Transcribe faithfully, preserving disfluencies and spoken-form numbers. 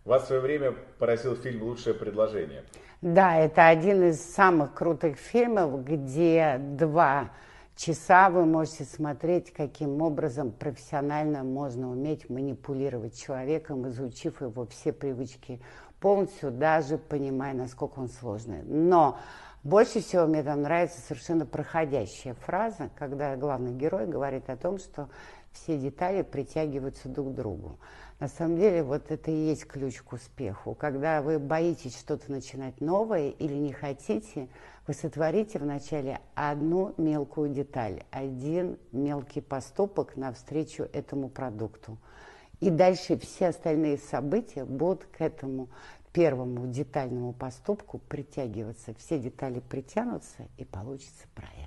Вас в свое время поразил фильм «Лучшее предложение». Да, это один из самых крутых фильмов, где два часа вы можете смотреть, каким образом профессионально можно уметь манипулировать человеком, изучив его все привычки полностью, даже понимая, насколько он сложный. Но больше всего мне там нравится совершенно проходящая фраза, когда главный герой говорит о том, что все детали притягиваются друг к другу. На самом деле вот это и есть ключ к успеху. Когда вы боитесь что-то начинать новое или не хотите, вы сотворите вначале одну мелкую деталь, один мелкий поступок навстречу этому продукту. И дальше все остальные события будут к этому первому детальному поступку притягиваться. Все детали притянутся, и получится проект.